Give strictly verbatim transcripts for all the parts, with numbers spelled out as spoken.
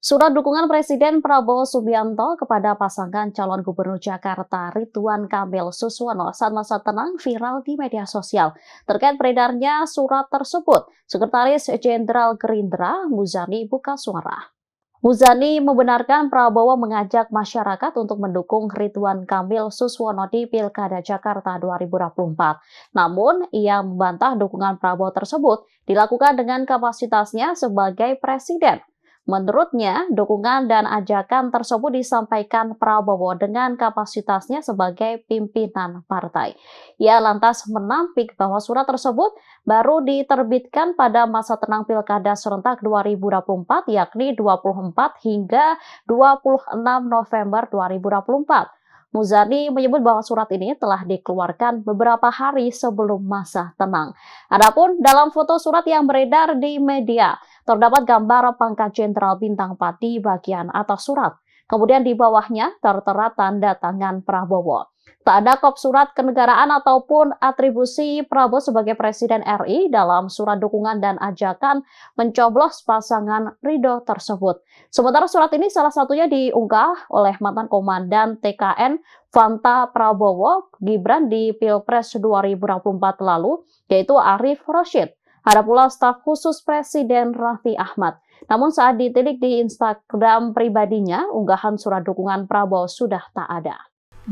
Surat dukungan Presiden Prabowo Subianto kepada pasangan calon gubernur Jakarta Ridwan Kamil Suswono saat masa tenang viral di media sosial. Terkait beredarnya surat tersebut, Sekretaris Jenderal Gerindra Muzani buka suara. Muzani membenarkan Prabowo mengajak masyarakat untuk mendukung Ridwan Kamil Suswono di Pilkada Jakarta dua ribu dua puluh empat. Namun, ia membantah dukungan Prabowo tersebut dilakukan dengan kapasitasnya sebagai presiden. Menurutnya, dukungan dan ajakan tersebut disampaikan Prabowo dengan kapasitasnya sebagai pimpinan partai. Ia lantas menampik bahwa surat tersebut baru diterbitkan pada masa tenang Pilkada serentak dua ribu dua puluh empat, yakni dua puluh empat hingga dua puluh enam November dua ribu dua puluh empat. Muzani menyebut bahwa surat ini telah dikeluarkan beberapa hari sebelum masa tenang. Adapun dalam foto surat yang beredar di media, terdapat gambar pangkat jenderal bintang empat di bagian atas surat. Kemudian di bawahnya tertera tanda tangan Prabowo. Tak ada kop surat kenegaraan ataupun atribusi Prabowo sebagai Presiden R I dalam surat dukungan dan ajakan mencoblos pasangan Ridho tersebut. Sementara surat ini salah satunya diunggah oleh mantan komandan T K N Fanta Prabowo Gibran di Pilpres dua ribu dua puluh empat lalu, yaitu Arief Rashid. Ada pula staf khusus Presiden Raffi Ahmad. Namun saat ditilik di Instagram pribadinya, unggahan surat dukungan Prabowo sudah tak ada.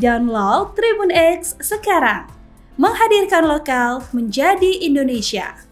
Download Tribun X sekarang, menghadirkan lokal menjadi Indonesia.